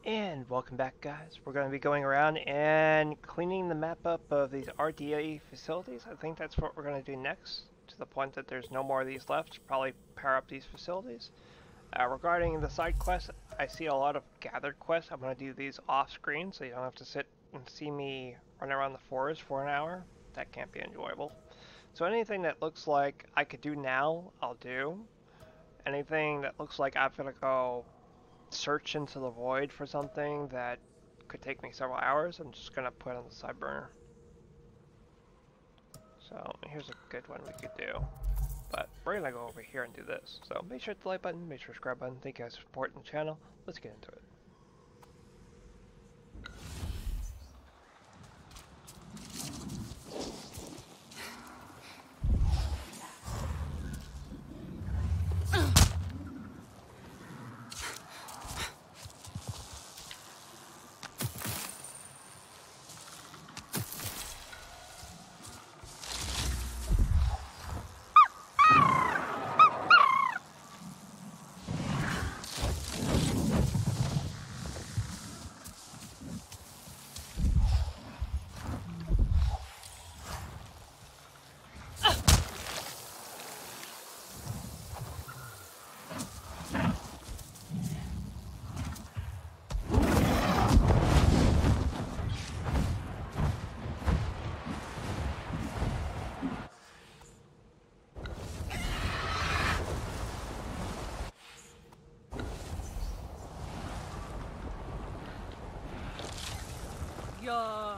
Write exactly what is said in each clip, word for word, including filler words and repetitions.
And welcome back, guys. We're going to be going around and cleaning the map up of these R D A facilities. I think that's what we're going to do next, to the point that there's no more of these left. Probably power up these facilities. Uh, regarding the side quests, I see a lot of gathered quests. I'm going to do these off screen so you don't have to sit and see me run around the forest for an hour. That can't be enjoyable. So anything that looks like I could do now, I'll do. Anything that looks like I'm going to go search into the void for something that could take me several hours, I'm just gonna put on the side burner. So here's a good one we could do. But we're gonna go over here and do this. So make sure to hit the like button, make sure to subscribe button. Thank you guys for supporting the channel. Let's get into it. Yeah.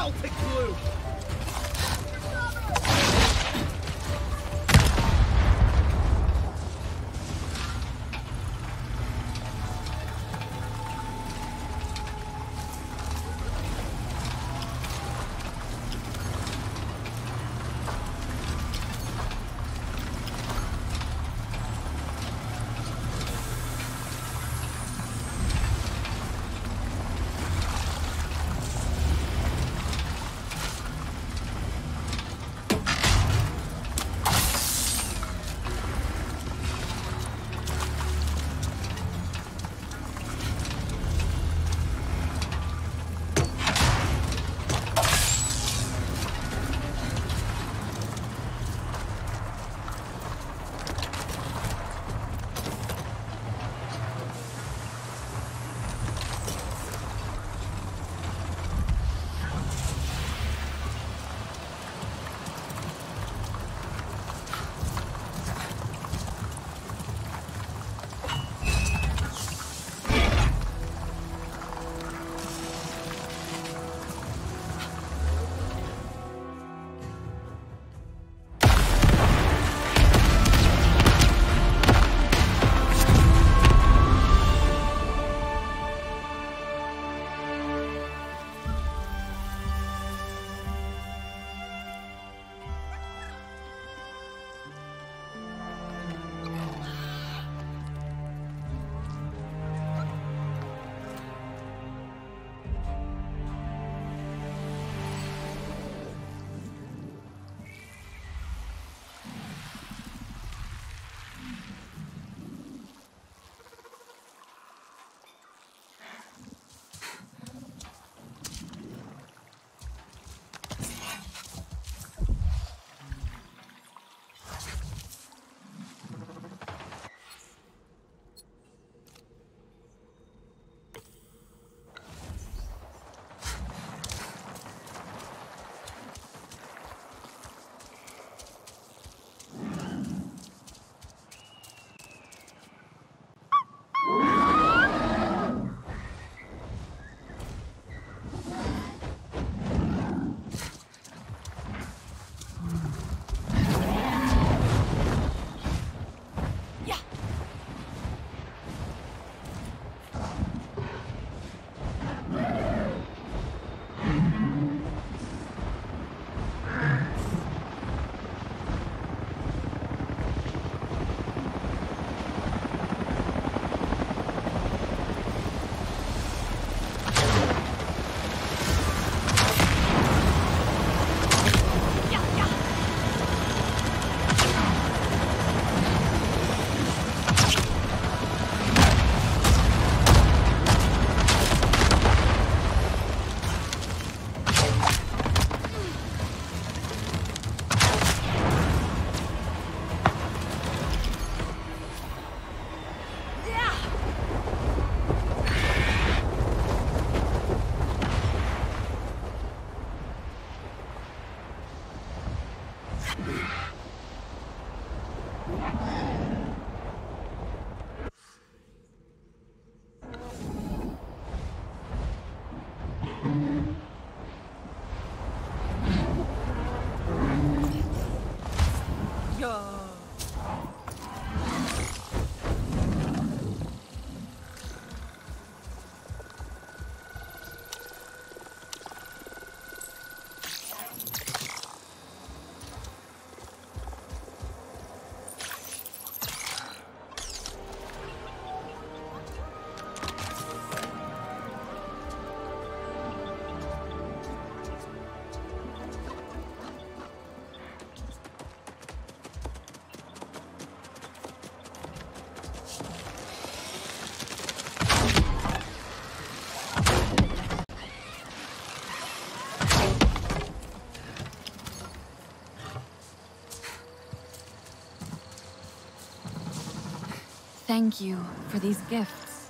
Celtic glue! Thank you for these gifts.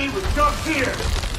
enemy with no fear!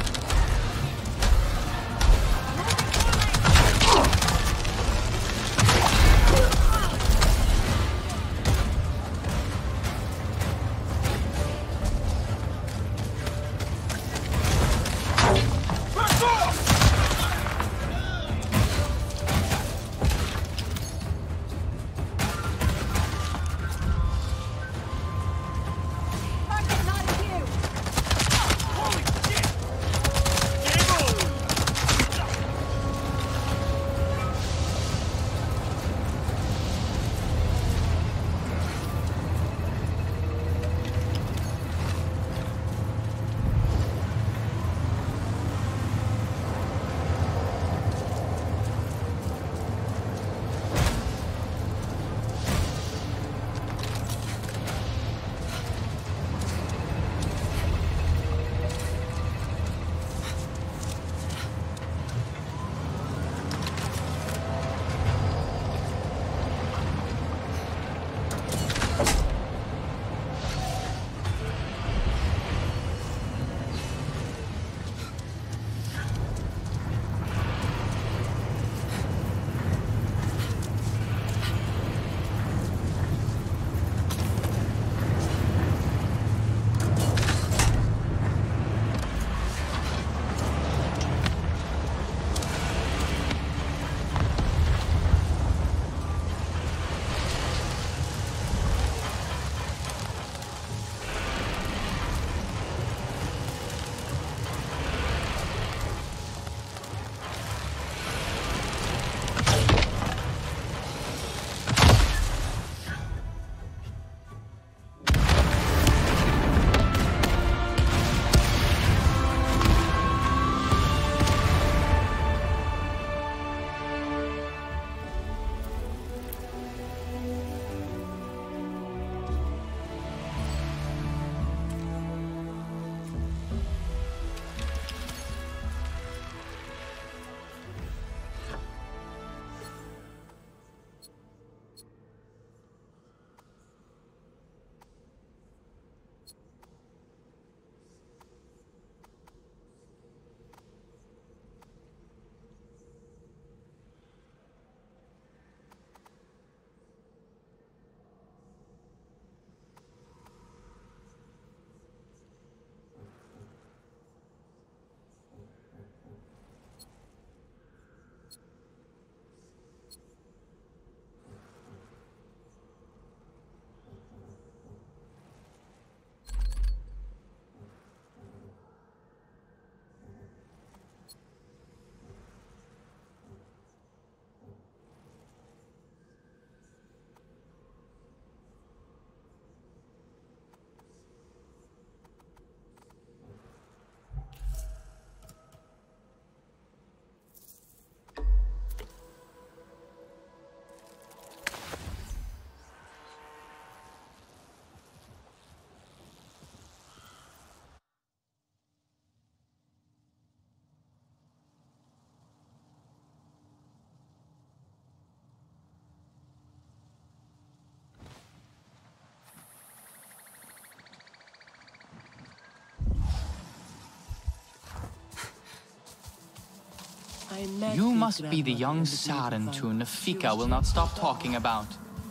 You must be the young Saren who Nafika will not stop talking about.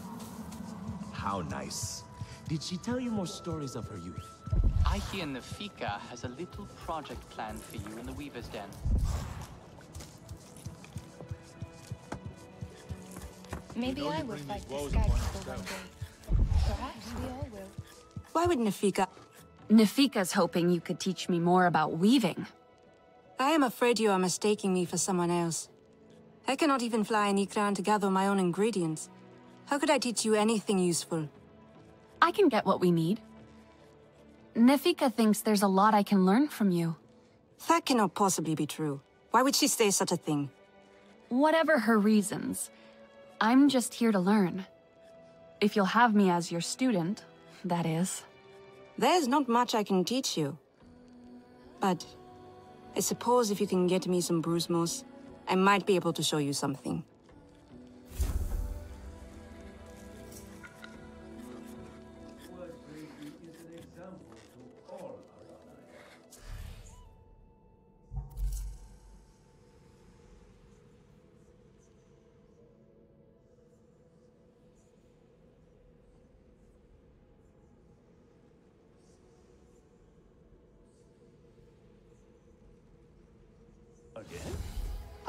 How nice. Did she tell you more stories of her youth? I hear Nafika has a little project planned for you in the Weaver's Den. Maybe I will fight this guy one day. Perhaps we all will. Why would Nafika? Nafika's hoping you could teach me more about weaving. I am afraid you are mistaking me for someone else. I cannot even fly an Ikran to gather my own ingredients. How could I teach you anything useful? I can get what we need. Nafika thinks there's a lot I can learn from you. That cannot possibly be true. Why would she say such a thing? Whatever her reasons, I'm just here to learn. If you'll have me as your student, that is. There's not much I can teach you. But I suppose if you can get me some bruise moss, I might be able to show you something.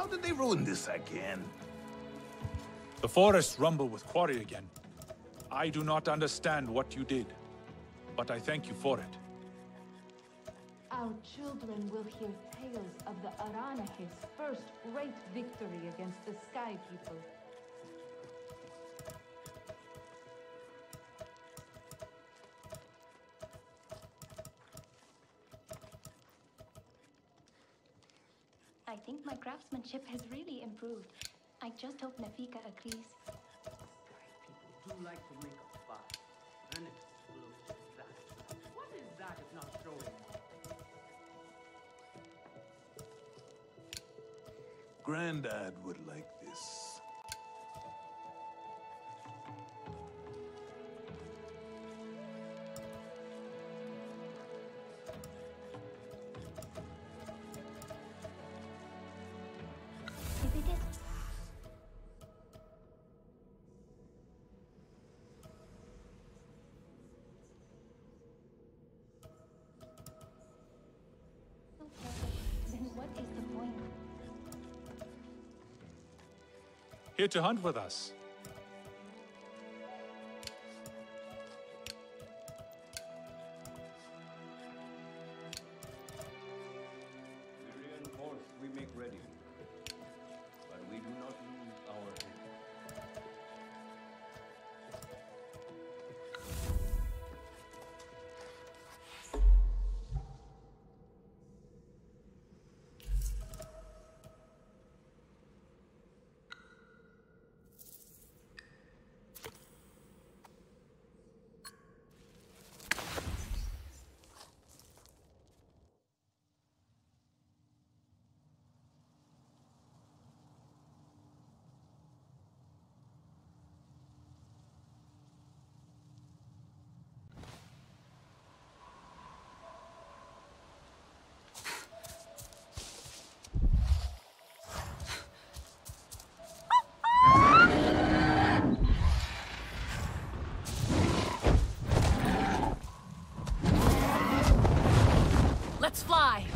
How did they ruin this again? The forests rumble with quarry again. I do not understand what you did, but I thank you for it. Our children will hear tales of the Aranahe's first great victory against the Sky People. I think my craftsmanship has really improved. I just hope Nafika agrees. People do like to make a fuss, and explode that. What is that if not showing? Granddad would like this. Is it it? So perfect. Then what is the point? Here to hunt with us. We reinforce, we make ready. But we do not lose our head. Let's fly!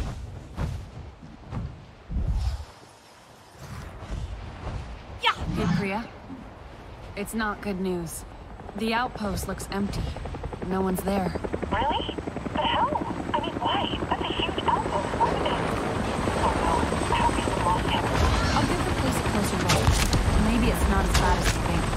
Yeah! Hey, Priya. It's not good news. The outpost looks empty. No one's there. Really? But how? I mean, why? That's a huge outpost. Why would they? Oh no. I hope we lost him. I'll give the place a closer look. Maybe it's not as bad as you think.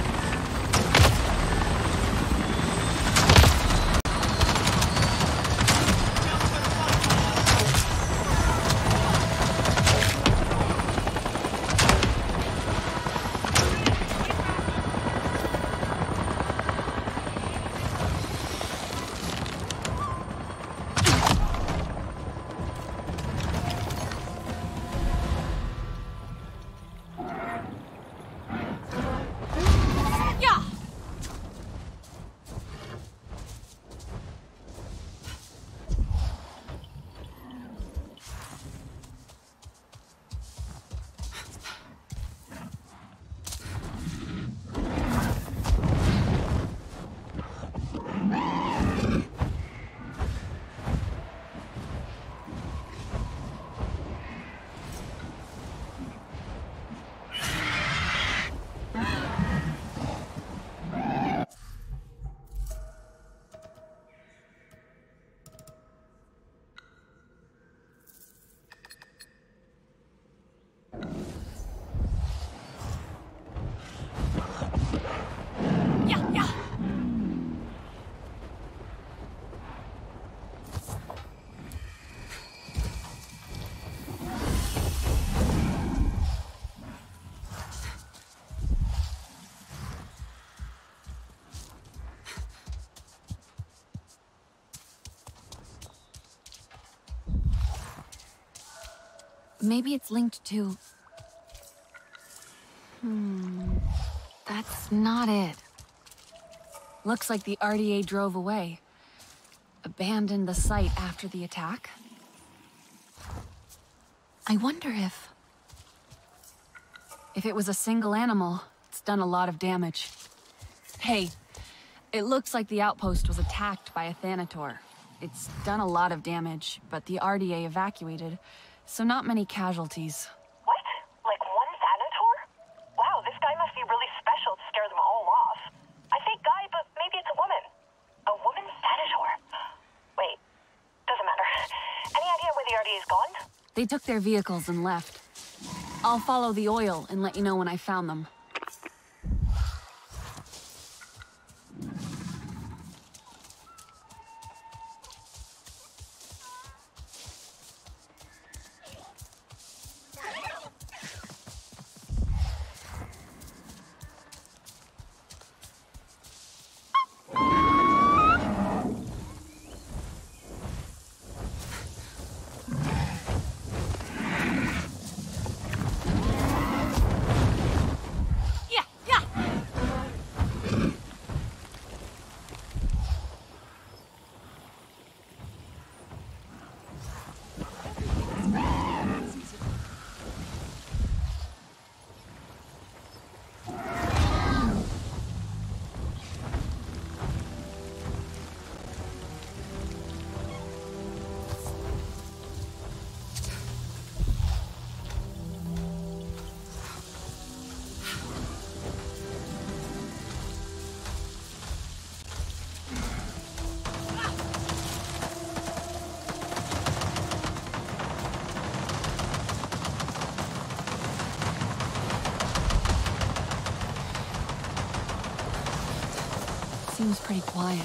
Maybe it's linked to... Hmm... That's not it. Looks like the R D A drove away. Abandoned the site after the attack. I wonder if... If it was a single animal, it's done a lot of damage. Hey, it looks like the outpost was attacked by a Thanator. It's done a lot of damage, but the R D A evacuated, so not many casualties. What? Like R D A's gone? They took their vehicles and left. I'll follow the oil and let you know when I found them. Seems pretty quiet.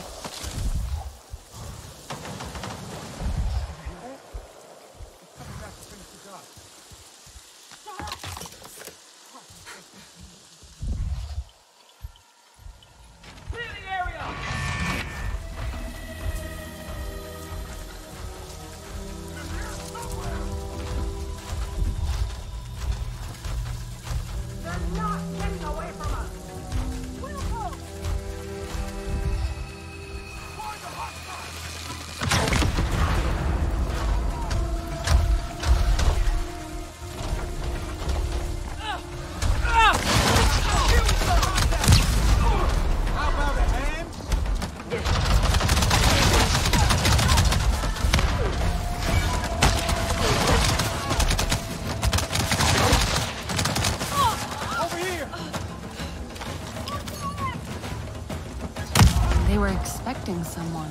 They were expecting someone.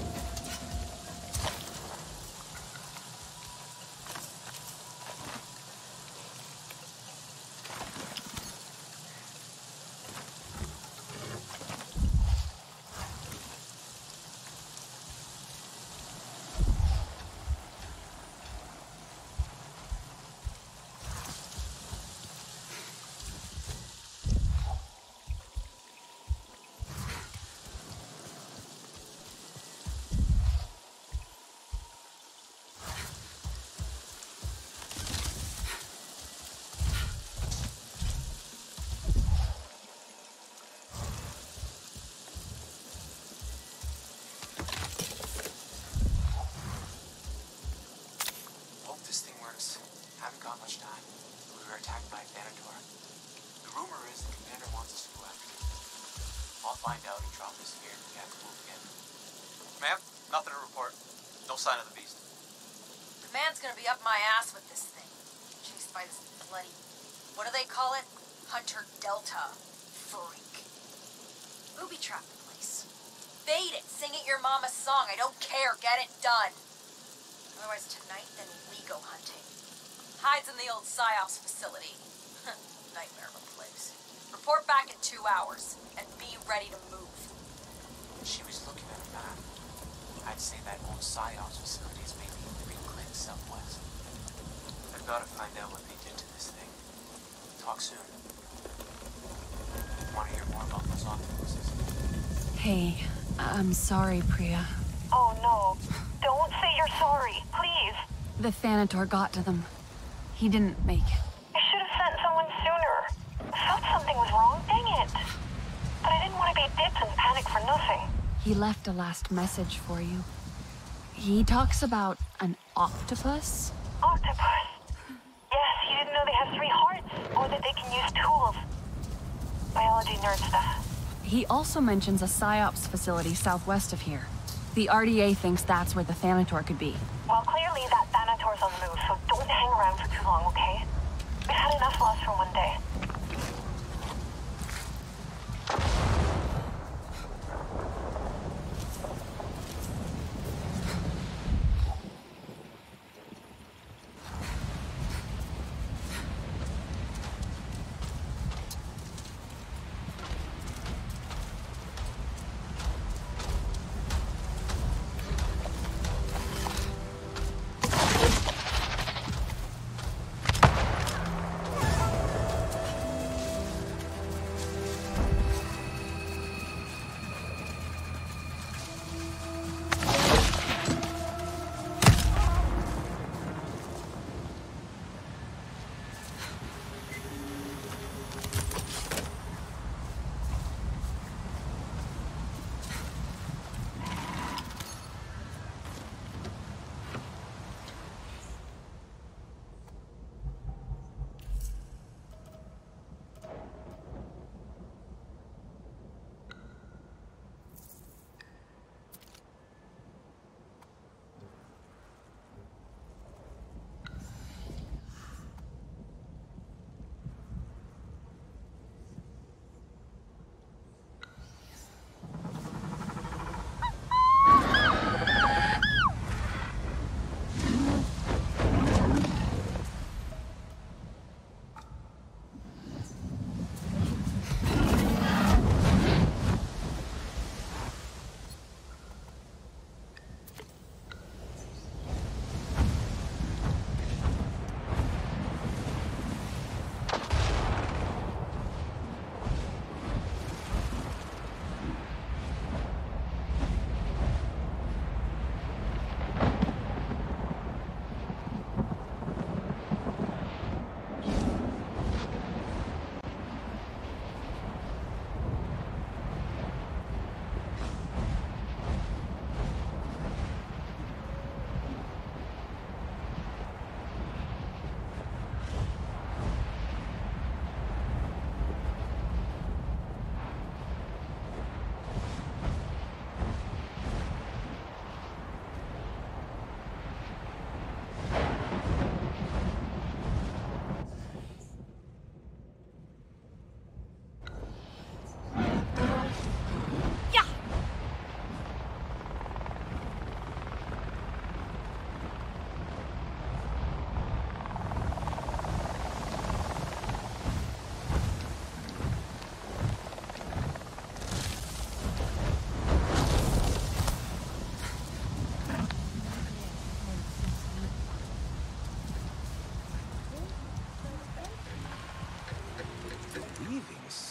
Haven't got much time. We were attacked by Pandora. The rumor is the commander wants us to go after him. I'll find out and drop this here if we have to move again. Ma'am, nothing to report. No sign of the beast. The man's gonna be up my ass with this thing. Chased by this bloody... what do they call it? Hunter Delta. Freak. Booby trap the place. Bait it. Sing it your mama's song. I don't care. Get it done. Otherwise tonight, then we go hunting. Hides in the old PSYOPs facility. Nightmare of a place. Report back in two hours, and be ready to move. She was looking at a map. I'd say that old PSYOPs facility is maybe three clicks southwest. I've got to find out what they did to this thing. Talk soon. Want to hear more about those octopuses? Hey, I'm sorry, Priya. Oh no. Don't say you're sorry, please. The Thanator got to them. He didn't make it. I should have sent someone sooner. I thought something was wrong, dang it. But I didn't want to be dipped and panic for nothing. He left a last message for you. He talks about an octopus? Octopus? Yes, he didn't know they have three hearts, or that they can use tools. Biology nerd stuff. He also mentions a PSYOPs facility southwest of here. The R D A thinks that's where the Thanator could be. Well, clearly that Thanator's on the move, so don't hang around for too long, okay? We've had enough loss for one day.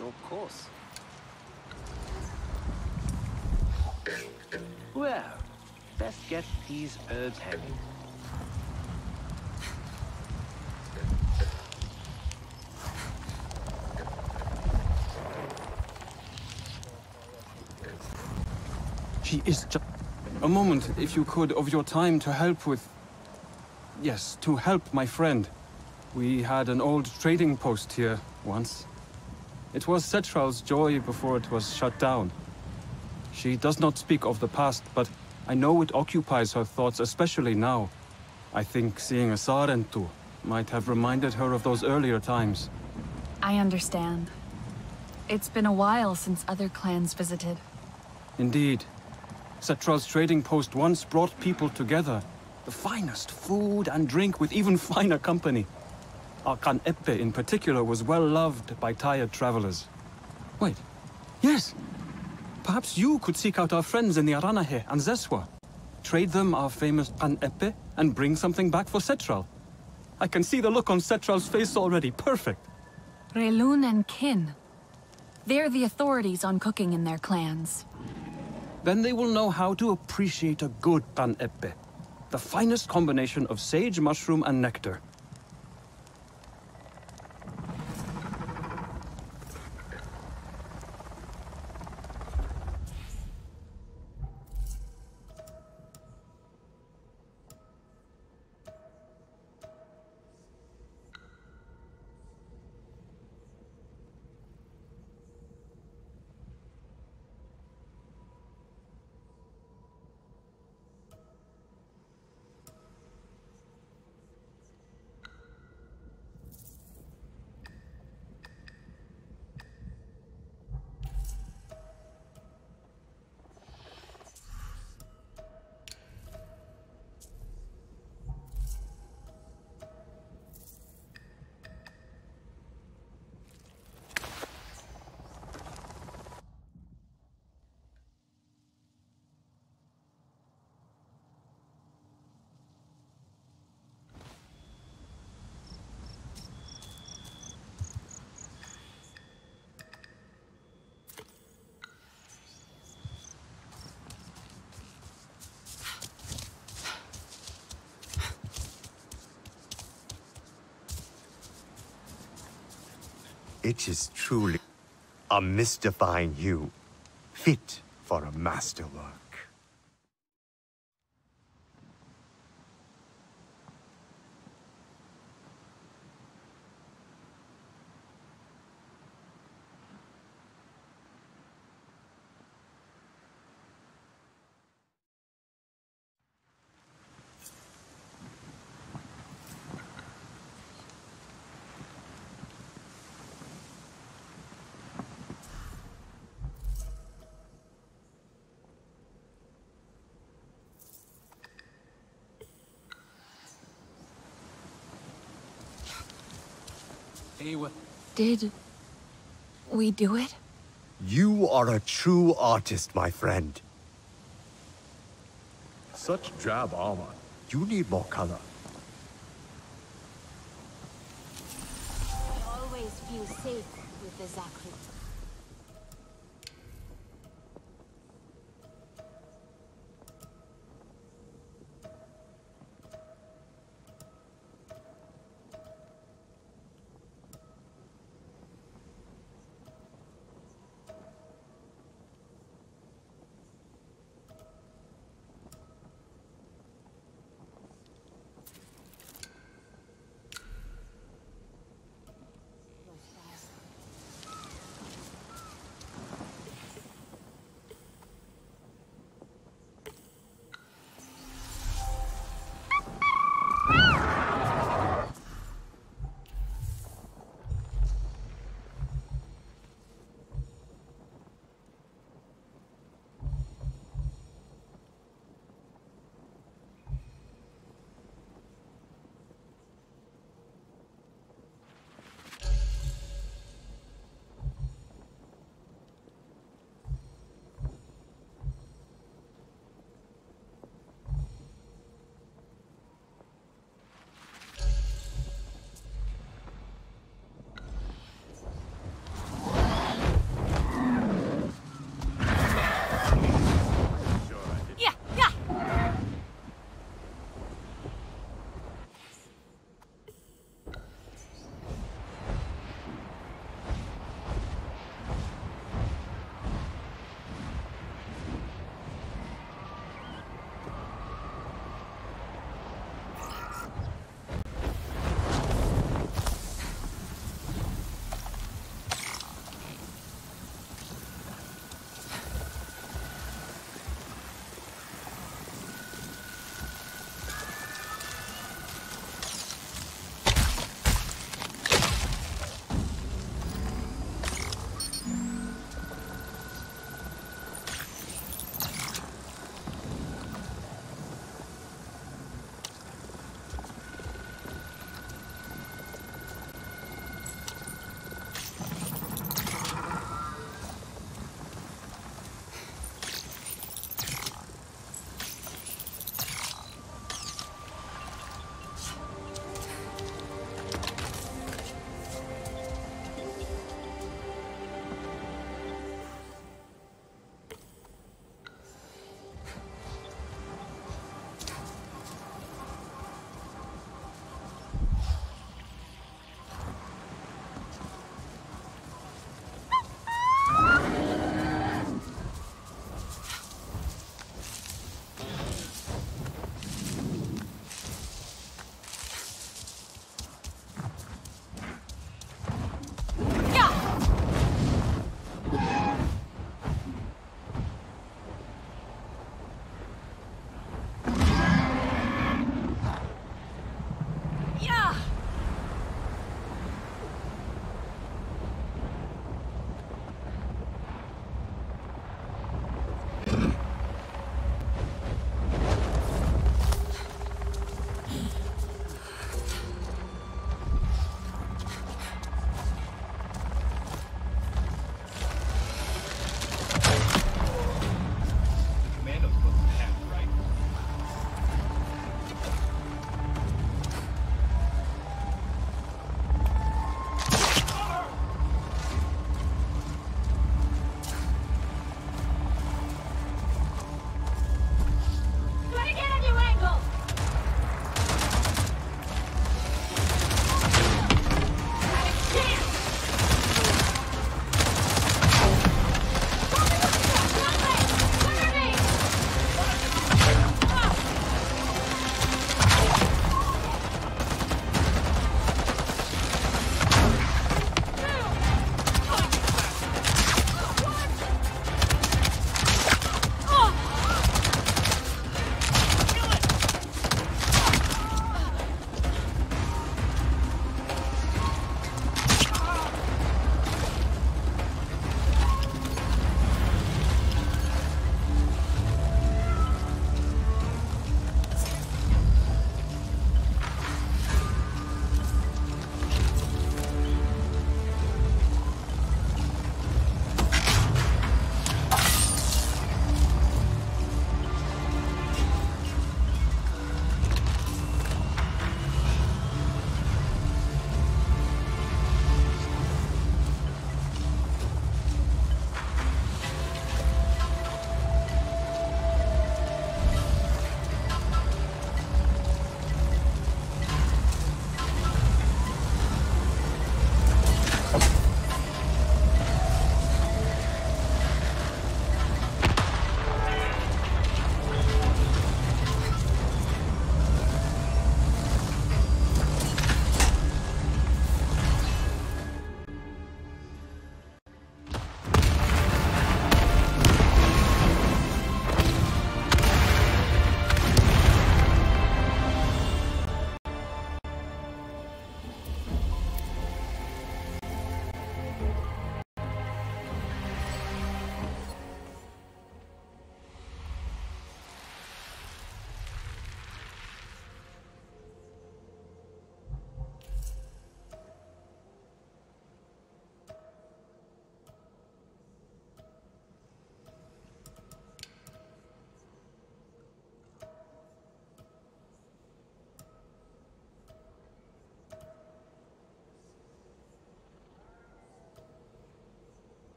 of course. Well, best get these herbs heavy. She is just... A moment, if you could, of your time to help with... Yes, to help my friend. We had an old trading post here once. It was Cetral's joy before it was shut down. She does not speak of the past, but I know it occupies her thoughts, especially now. I think seeing a Sarentu might have reminded her of those earlier times. I understand. It's been a while since other clans visited. Indeed. Cetral's trading post once brought people together. The finest food and drink with even finer company. Arkan Eppe in particular was well loved by tired travelers. Wait. Yes! Perhaps you could seek out our friends in the Aranahe and Zeswa. Trade them our famous Kan Eppe and bring something back for Cetral. I can see the look on Cetral's face already. Perfect. Relun and Kin. They're the authorities on cooking in their clans. Then they will know how to appreciate a good Kan Eppe. The finest combination of sage, mushroom, and nectar. It is truly a mystifying hue, fit for a masterwork. Did we do it? You are a true artist, my friend. Such drab armor. You need more color. I always feel safe with the Zakri.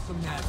some magic.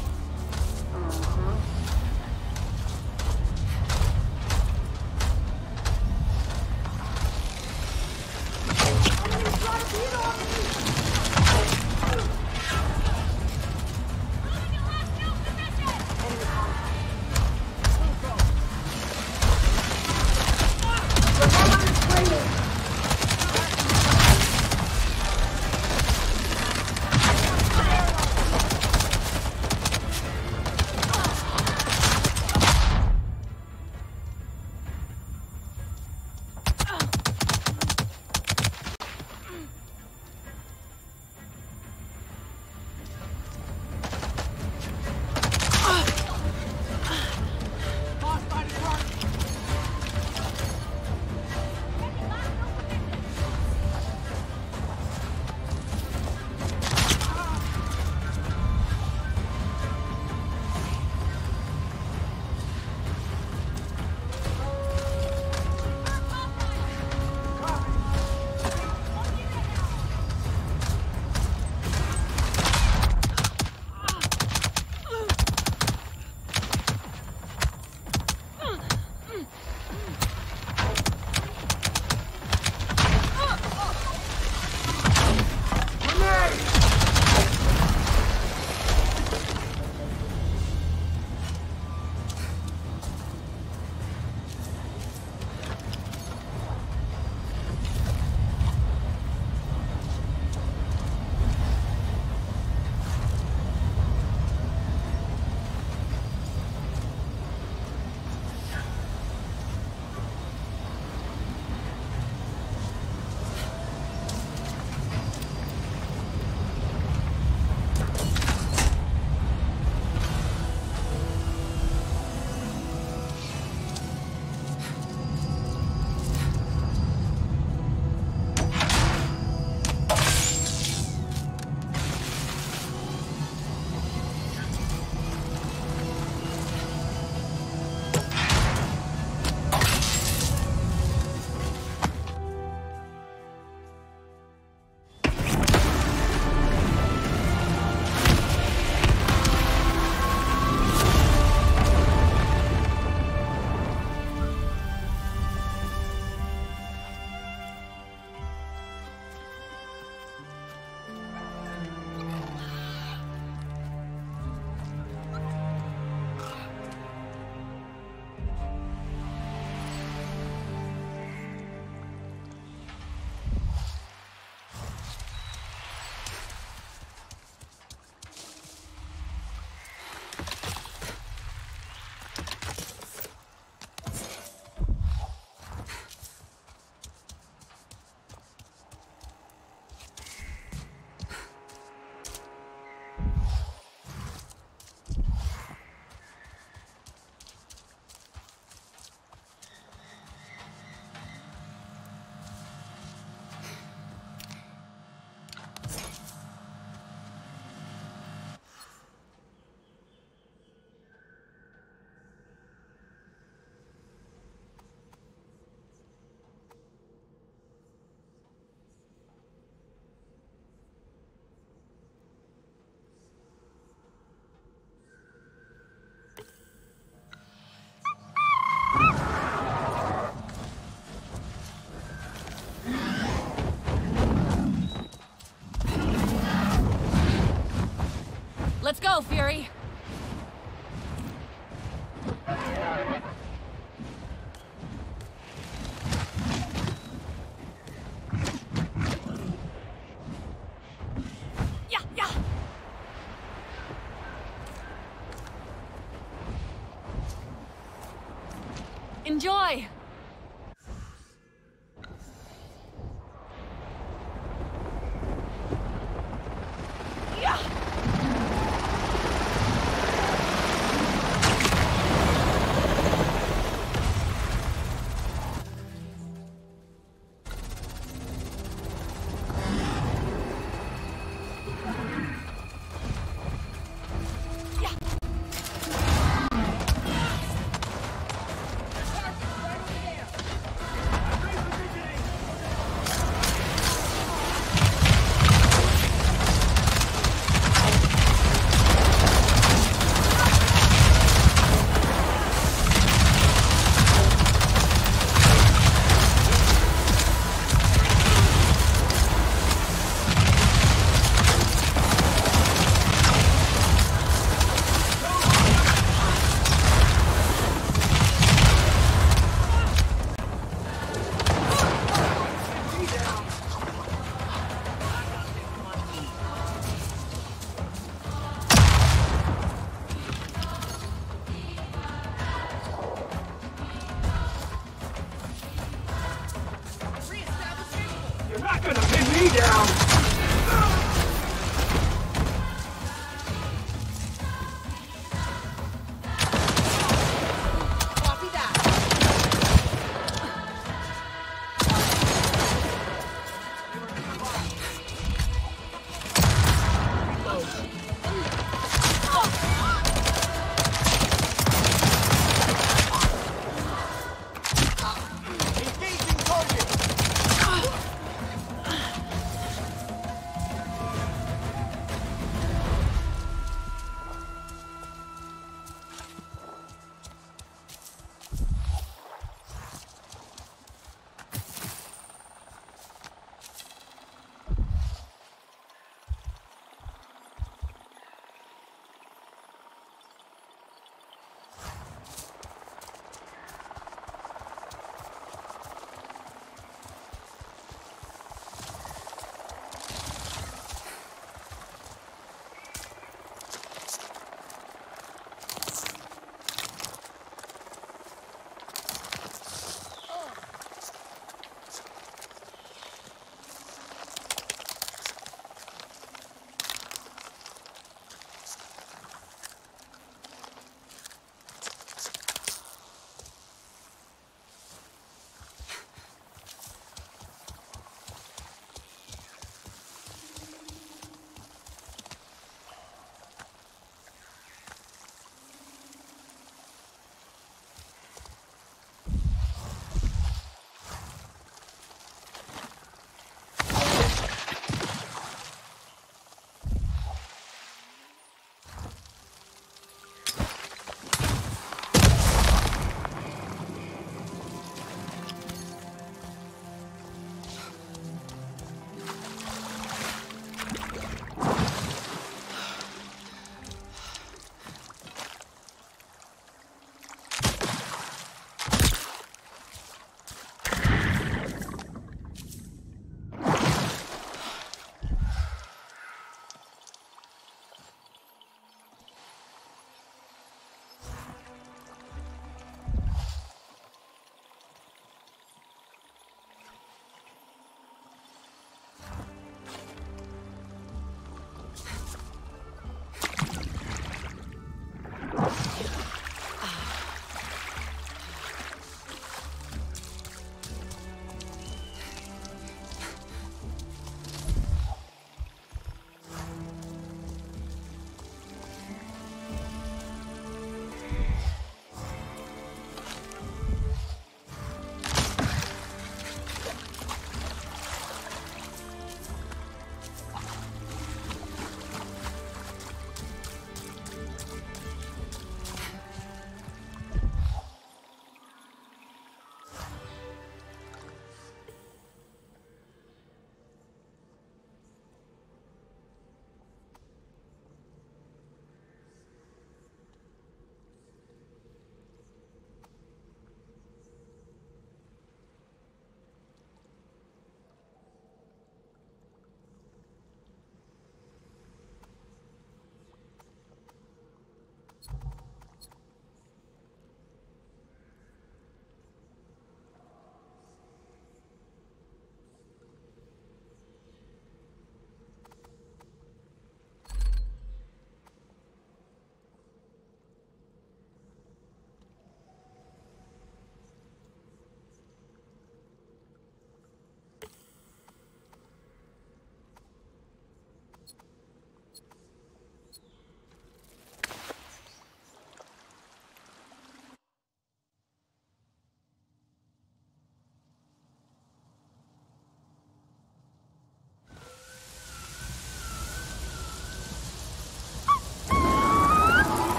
Let's go, Fury! Yeah, yeah! Enjoy!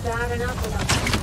bad enough without...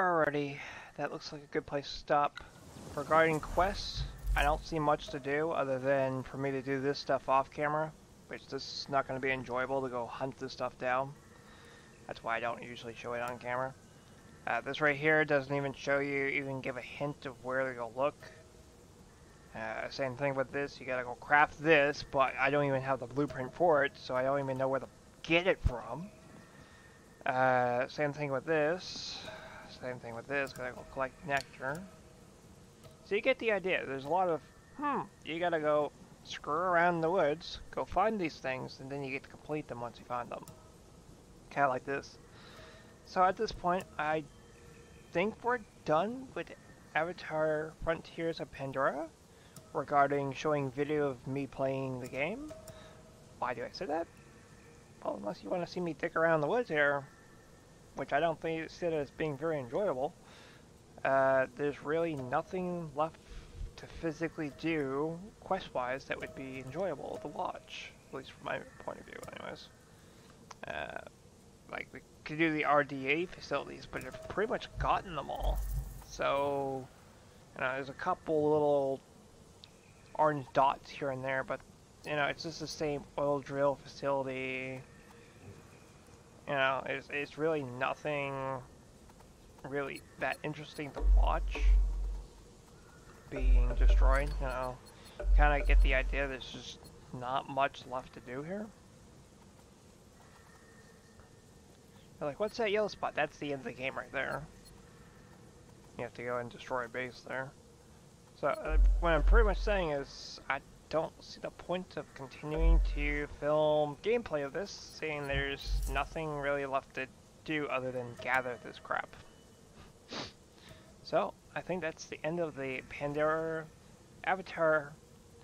Alrighty, that looks like a good place to stop. Regarding quests, I don't see much to do other than for me to do this stuff off camera, which this is not going to be enjoyable to go hunt this stuff down. That's why I don't usually show it on camera. Uh, this right here doesn't even show you, even give a hint of where to go look. Uh, same thing with this, you gotta go craft this, but I don't even have the blueprint for it, so I don't even know where to get it from. Uh, same thing with this. Same thing with this, gotta go collect nectar. So you get the idea. There's a lot of, hmm, you gotta go screw around in the woods, go find these things, and then you get to complete them once you find them. Kinda like this. So at this point, I think we're done with Avatar Frontiers of Pandora regarding showing video of me playing the game. Why do I say that? Well, unless you want to see me dick around the woods here, which I don't think see it as being very enjoyable. Uh, there's really nothing left to physically do, quest-wise, that would be enjoyable to watch, at least from my point of view, anyways. Uh, like, we could do the R D A facilities, but I've pretty much gotten them all. So, you know, there's a couple little orange dots here and there, but, you know, it's just the same oil drill facility. You know, it's, it's really nothing really that interesting to watch being destroyed, you know. Kind of get the idea there's just not much left to do here. You're like, what's that yellow spot? That's the end of the game right there. You have to go and destroy a base there. So, uh, what I'm pretty much saying is, I don't see the point of continuing to film gameplay of this, seeing there's nothing really left to do other than gather this crap. So, I think that's the end of the Pandora Avatar.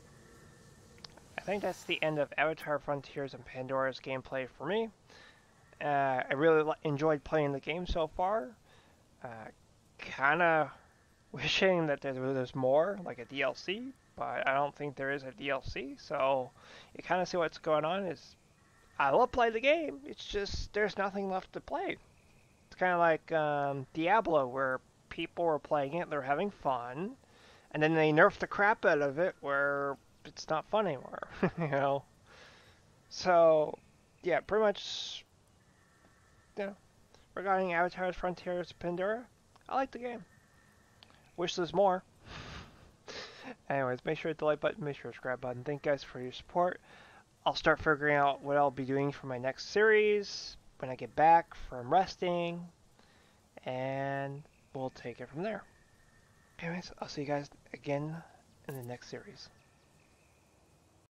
I think that's the end of Avatar Frontiers and Pandora's gameplay for me. Uh, I really enjoyed playing the game so far. Uh, kinda wishing that there was more, like a D L C, but I don't think there is a D L C, so you kind of see what's going on. Is I love playing the game, it's just there's nothing left to play. It's kind of like um, Diablo, where people were playing it, they're having fun, and then they nerf the crap out of it where it's not fun anymore, you know? So, yeah, pretty much, you know, regarding Avatar's Frontiers Pandora, I like the game. Wish there's more. Anyways, make sure to hit the like button, make sure to subscribe button. Thank you guys for your support. I'll start figuring out what I'll be doing for my next series when I get back from resting, and we'll take it from there. Anyways, I'll see you guys again in the next series.